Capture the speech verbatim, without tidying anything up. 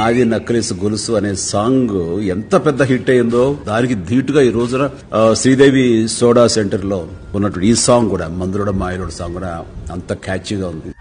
నాది నక్లీస్ గొలుసు అనే సాంగ్ ఎంత పెద్ద హిట్ అయిందో దానికి ధీటుగా ఈ రోజున శ్రీదేవి సోడా సెంటర్ లో ఉన్నటువంటి ఈ సాంగ్ కూడా మందులోడ మాయలోడ సాంగ్ కూడా అంత క్యాచీగా ఉంది.